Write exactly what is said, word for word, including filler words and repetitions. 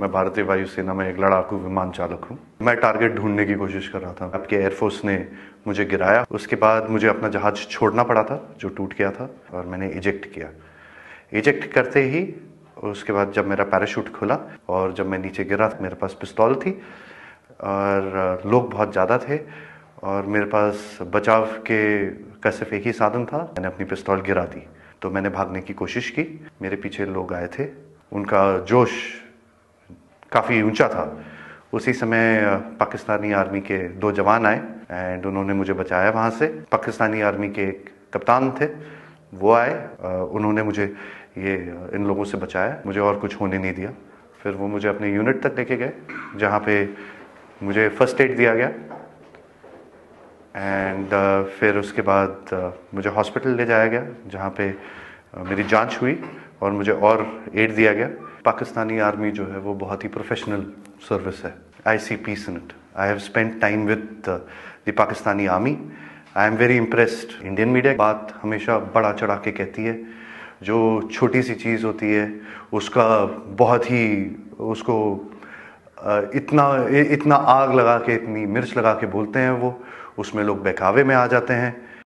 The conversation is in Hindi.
मैं भारतीय वायुसेना में एक लड़ाकू विमान चालक हूँ। मैं टारगेट ढूंढने की कोशिश कर रहा था। आपके एयरफोर्स ने मुझे गिराया। उसके बाद मुझे अपना जहाज छोड़ना पड़ा था जो टूट गया था, और मैंने इजेक्ट किया। इजेक्ट करते ही उसके बाद जब मेरा पैराशूट खुला और जब मैं नीचे गिरा, मेरे पास पिस्तौल थी और लोग बहुत ज़्यादा थे और मेरे पास बचाव के का सिर्फ एक ही साधन था। मैंने अपनी पिस्तौल गिरा दी। तो मैंने भागने की कोशिश की। मेरे पीछे लोग आए थे, उनका जोश काफ़ी ऊंचा था। उसी समय पाकिस्तानी आर्मी के दो जवान आए एंड उन्होंने मुझे बचाया वहाँ से। पाकिस्तानी आर्मी के एक कप्तान थे, वो आए, उन्होंने मुझे ये इन लोगों से बचाया, मुझे और कुछ होने नहीं दिया। फिर वो मुझे अपने यूनिट तक लेके गए जहाँ पे मुझे फर्स्ट एड दिया गया एंड uh, फिर उसके बाद uh, मुझे हॉस्पिटल ले जाया गया जहाँ पे uh, मेरी जांच हुई और मुझे और एड दिया गया। पाकिस्तानी आर्मी जो है वो बहुत ही प्रोफेशनल सर्विस है। I see peace in it. I have spent time with the Pakistani army. I am very impressed. Indian media बात हमेशा बड़ा चढ़ा के कहती है, जो छोटी सी चीज़ होती है उसका बहुत ही उसको इतना इतना आग लगा के, इतनी मिर्च लगा के बोलते हैं वो, उसमें लोग बहकावे में आ जाते हैं।